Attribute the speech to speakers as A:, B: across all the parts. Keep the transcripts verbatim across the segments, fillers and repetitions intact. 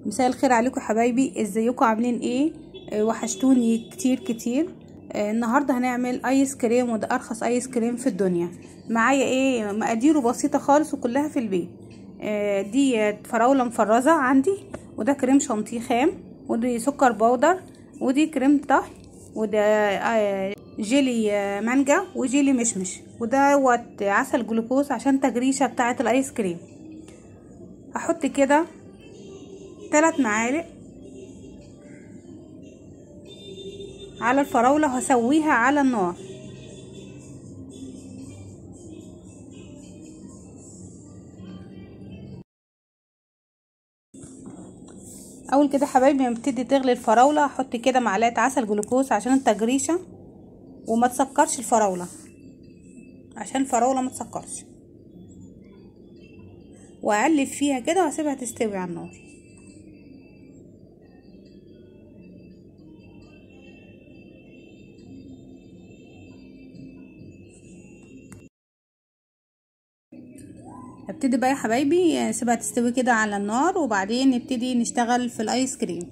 A: مساء الخير عليكم حبايبي، ازيكم عاملين ايه؟ آه وحشتوني كتير كتير. آه النهارده هنعمل ايس كريم، وده ارخص ايس كريم في الدنيا. معايا ايه؟ مقاديره بسيطه خالص وكلها في البيت. آه دي فراوله مفرزه عندي، وده كريم شانتيه خام، ودي سكر بودر، ودي كريم طهي، وده آه جيلي آه مانجا، وجيلي مشمش، ودوت عسل جلوكوز عشان تجريشه بتاعه الايس كريم. هحط كده ثلاث معالق على الفراولة، هسويها على النار. اول كده حبايبي لما بتبتدي تغلي الفراولة هحط كده معلقة عسل جلوكوز عشان التجريشة، وما تسكرش الفراولة عشان الفراولة ما تسكرش، واقلب فيها كده واسيبها تستوي على النار. ابتدي بقى يا حبايبي سيبها تستوي كده على النار، وبعدين نبتدي نشتغل في الايس كريم.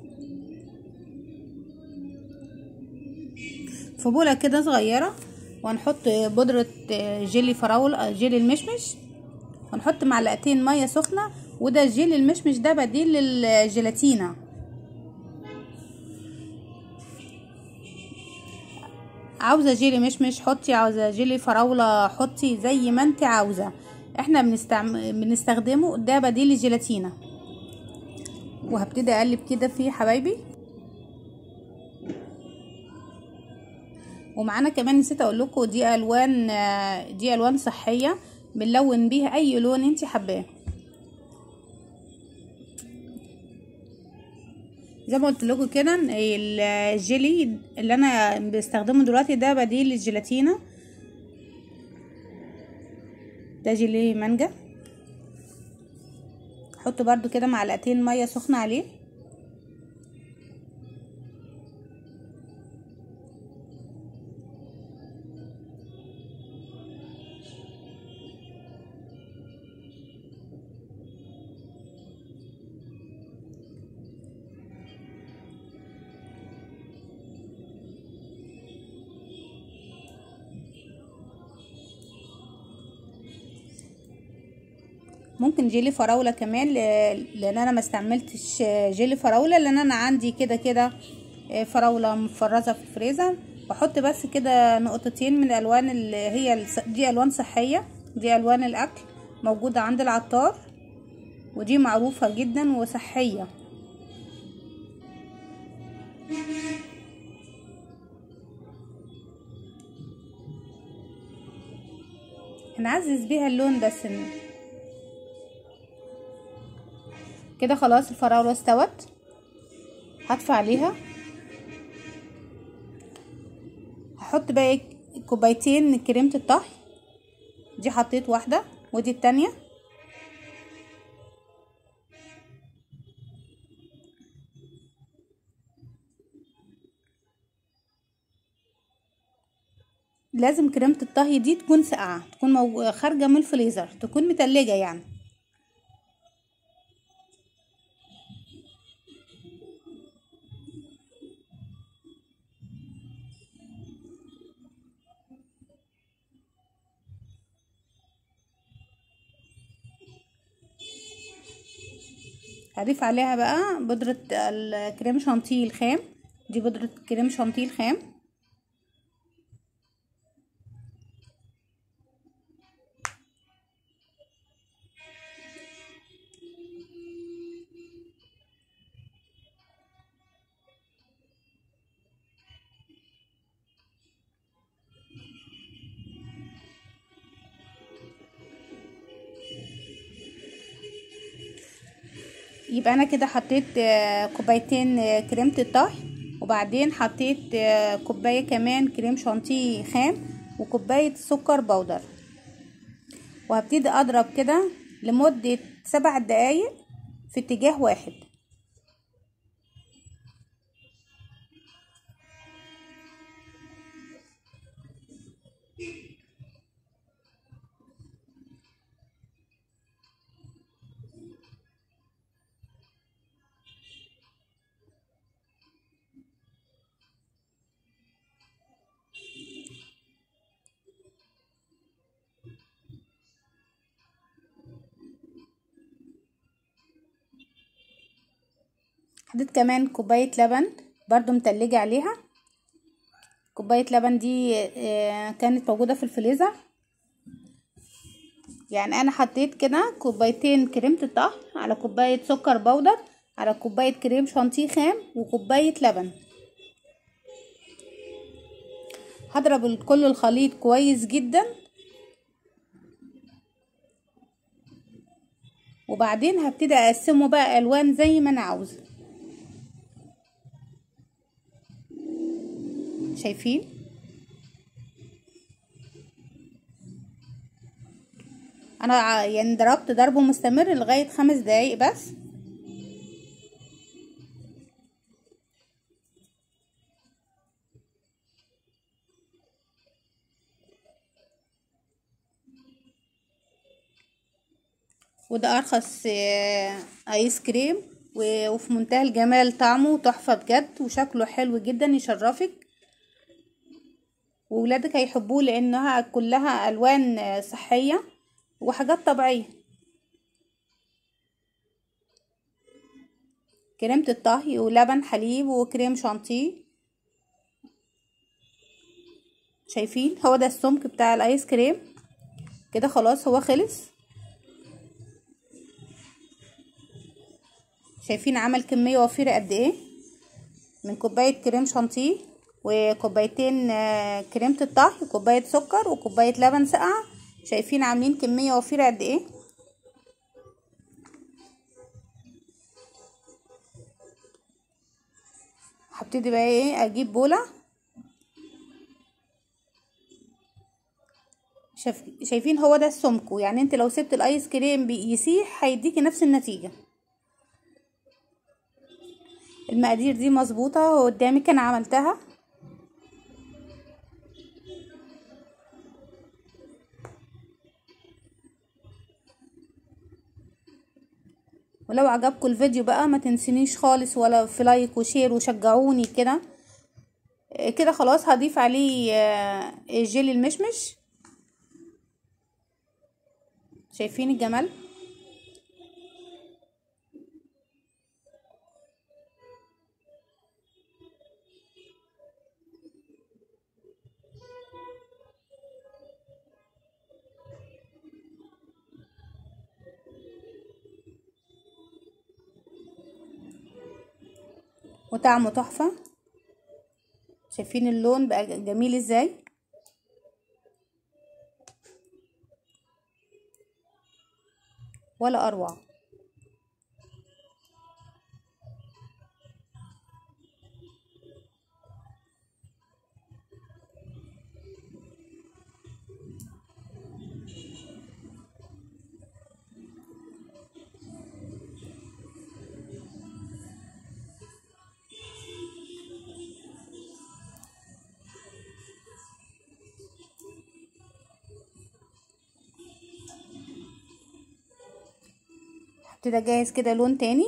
A: في بولة كده صغيرة، وهنحط بودرة جيلي فراولة، جيلي المشمش، ونحط معلقتين مية سخنة. وده جيلي المشمش ده بديل للجيلاتينا. عاوزة جيلي مشمش حطي، عاوزة جيلي فراولة حطي، زي ما انت عاوزة. احنا بنستعم... بنستخدمه ده بديل الجيلاتينا. وهبتدي اقلب كده فيه حبايبي. ومعانا كمان نسيت اقول لكم، دي الوان دي الوان صحية بنلون بيها اي لون انت حباه. زي ما قلت لكم كده، الجيلي اللي انا بستخدمه دلوقتي ده بديل الجيلاتينا، ده جيلي مانجا. حط برضو كده معلقتين ميه سخنه عليه. ممكن جيلي فراوله كمان، لان انا ما استعملتش جيلي فراوله، لان انا عندي كده كده فراوله مفرزه في الفريزر. بحط بس كده نقطتين من الالوان اللي هي دي الوان صحيه، دي الوان الاكل موجوده عند العطار، ودي معروفه جدا وصحيه. هنعزز بيها اللون بس. كده خلاص الفراولة استوت، هطفي عليها. هحط بقى كوبايتين من كريمة الطهي، دي حطيت واحدة ودي التانية. لازم كريمة الطهي دي تكون ساقعة، تكون مو... خارجة من الفريزر، تكون متلجة يعني. هضيف عليها بقى بودرة الكريم شانتيه الخام، دي بودرة كريم شانتيه الخام. يبقى انا كده حطيت كوبايتين كريمة الطهي، وبعدين حطيت كوباية كمان كريم شانتيه خام، وكوباية سكر بودر. وهبتدي اضرب كده لمدة سبع دقايق في اتجاه واحد. حطيت كمان كوبايه لبن برضو متلجه عليها. كوبايه لبن دي كانت موجوده في الفريزر. يعني انا حطيت كده كوبايتين كريمه الطهي على كوبايه سكر بودر على كوبايه كريم شانتيه خام وكوبايه لبن. هضرب كل الخليط كويس جدا، وبعدين هبتدي اقسمه بقى الوان زي ما انا عاوزه. شايفين؟ انا يعني ضربت ضربه مستمر لغايه خمس دقايق بس. وده ارخص ايس كريم وفي منتهى الجمال، طعمه تحفه بجد وشكله حلو جدا يشرفك، وولادك هيحبوه لانها كلها الوان صحيه وحاجات طبيعيه. كريمه الطهي ولبن حليب وكريم شانتيه. شايفين؟ هو ده السمك بتاع الايس كريم. كده خلاص هو خلص. شايفين عمل كميه وفيره قد ايه من كوبايه كريم شانتيه وكوبايتين كريمه الطهي وكوبايه سكر وكوبايه لبن ساقعه. شايفين عاملين كميه وفيره قد ايه؟ هبتدي بقى ايه اجيب بوله. شايف شايفين؟ هو ده السمك. يعني انت لو سبت الايس كريم يسيح هيديكي نفس النتيجه. المقادير دي مظبوطه قدامك، انا عملتها. ولو عجبكم الفيديو بقى ما تنسونيش خالص ولا في لايك وشير وشجعوني كده. كده خلاص هضيف عليه جيلي المشمش. شايفين الجمال؟ وطعمه تحفة. شايفين اللون بقى جميل ازاي؟ ولا اروع. هبتدي اجهز كده لون تاني،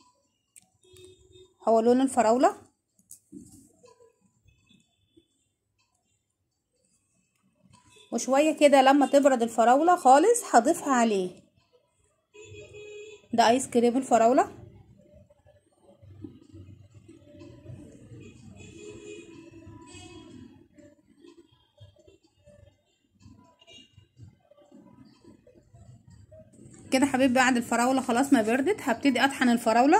A: هو لون الفراولة. وشوية كده لما تبرد الفراولة خالص هضيفها عليه. ده ايس كريم الفراولة. كده حبيبي بعد الفراولة خلاص ما بردت هبتدي اطحن الفراولة.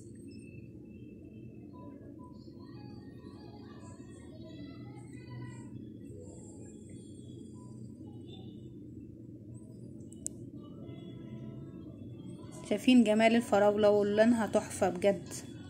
A: شايفين جمال الفراولة ولونها تحفة بجد.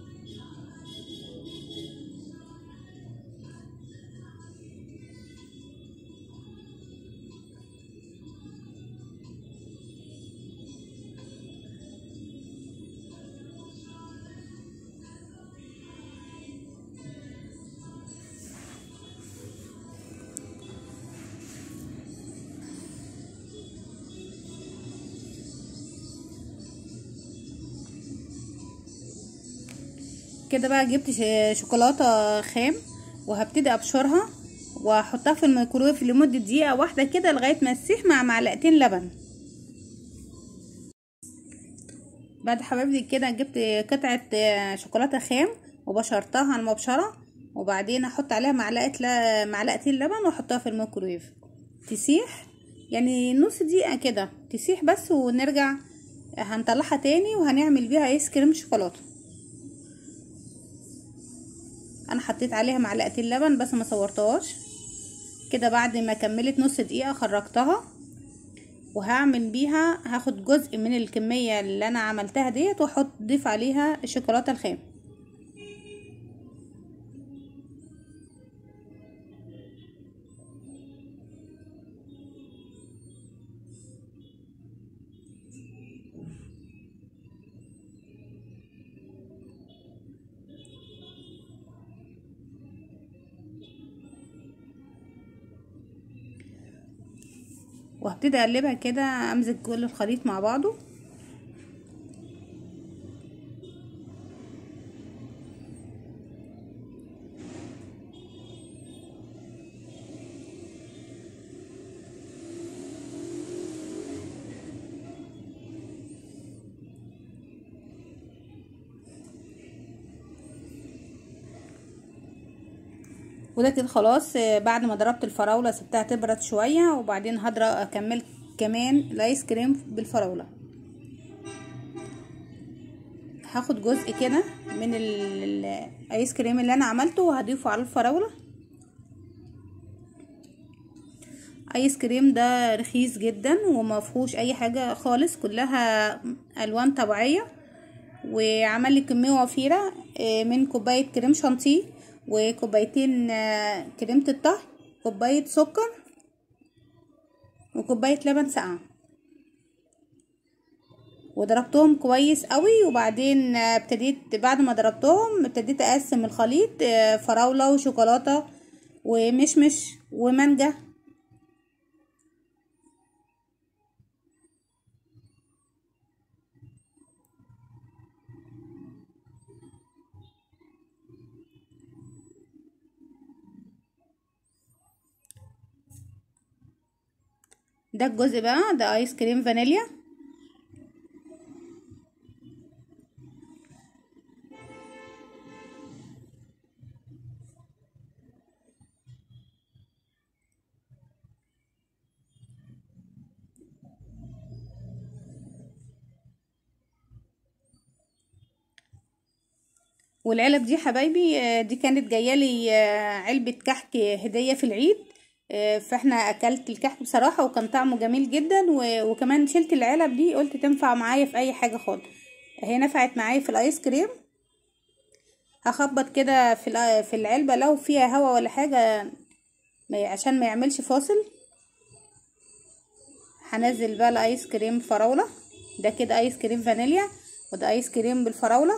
A: كده بقى جبت شوكولاته خام وهبتدي ابشرها واحطها في الميكرويف لمده دقيقه واحده كده لغايه ما تسيح مع معلقتين لبن. بعد حبايبي كده جبت قطعة شوكولاتة خام وبشرتها على المبشرة، وبعدين احط عليها معلقة ل... معلقتين لبن واحطها في الميكرويف تسيح، يعني نص دقيقة كده تسيح بس، ونرجع هنطلعها تاني وهنعمل بيها ايس كريم شوكولاتة. انا حطيت عليها معلقتين لبن بس ما صورتهاش كده. بعد ما كملت نص دقيقة خرجتها، وهعمل بيها هاخد جزء من الكمية اللي انا عملتها ديت واحط ضيف عليها الشوكولاتة الخام. وهبتدي اقلبها كده، امزج كل الخليط مع بعضه. وده كده خلاص. بعد ما ضربت الفراولة سبتها تبرد شوية، وبعدين هضرب اكمل كمان الايس كريم بالفراولة. هاخد جزء كده من الايس كريم اللي انا عملته وهضيفه على الفراولة. ايس كريم ده رخيص جدا وما فيهوش اي حاجة خالص، كلها الوان طبيعية، وعمل لي كمية وفيرة من كوباية كريم شانتيه وكوبايتين كريمة الطهي، كوباية سكر وكوباية لبن ساقعة، وضربتهم كويس قوي. وبعدين ابتديت بعد ما ضربتهم ابتديت اقسم الخليط، فراولة وشوكولاتة ومشمش ومانجا. ده الجزء بقى ده ايس كريم فانيليا. والعلب دي حبايبي دي كانت جايه لي علبه كحك هديه في العيد، فاحنا اكلت الكحك بصراحه وكان طعمه جميل جدا، وكمان شلت العلب دي قلت تنفع معايا في اي حاجه خالص. هي نفعت معايا في الايس كريم. هخبط كده في في العلبه لو فيها هوا ولا حاجه عشان ما يعملش فاصل. هنزل بقى الايس كريم فراوله. ده كده ايس كريم فانيليا، وده ايس كريم بالفراوله.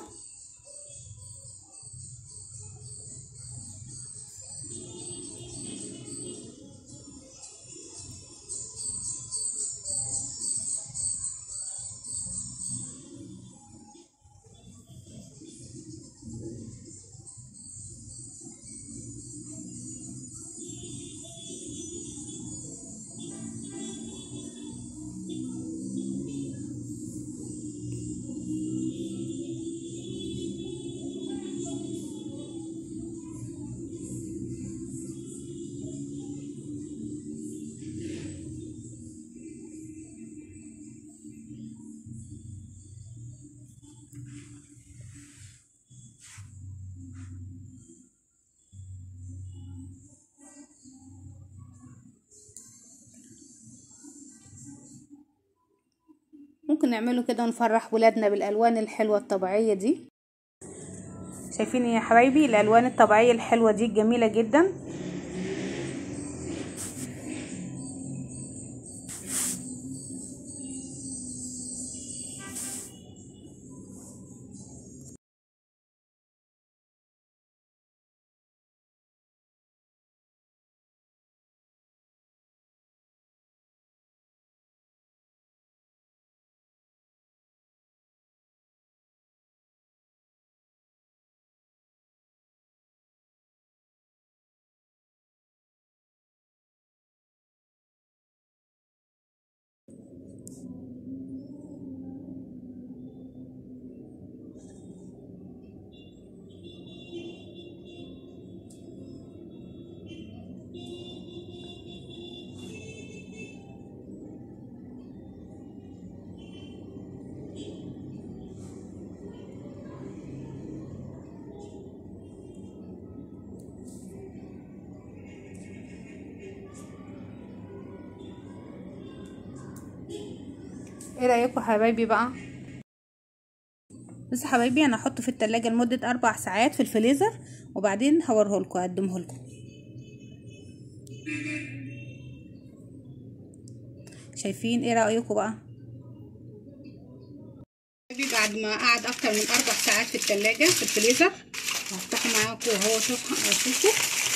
A: ممكن نعمله كده ونفرح ولادنا بالالوان الحلوه الطبيعيه دي. شايفين يا حبايبي الالوان الطبيعيه الحلوه دي جميله جدا. ايه رايكم يا حبايبي بقى؟ بس حبايبي انا هحطه في التلاجة لمدة اربع ساعات في الفريزر، وبعدين هوريهولكوا اقدمهولكوا. شايفين؟ ايه رايكم بقى؟ بعد ما قعد اكتر من اربع ساعات في التلاجة في الفريزر، هفتحه معاكم وهو شوفوا.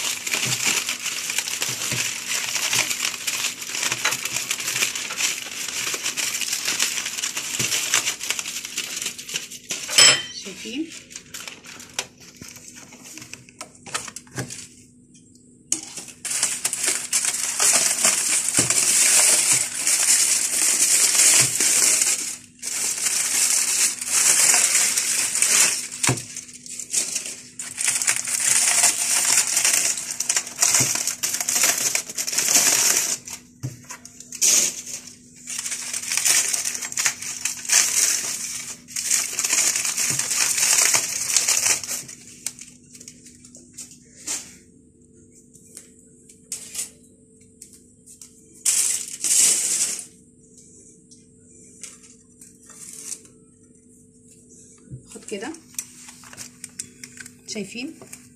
A: شايفين؟ خد كده، شايفين؟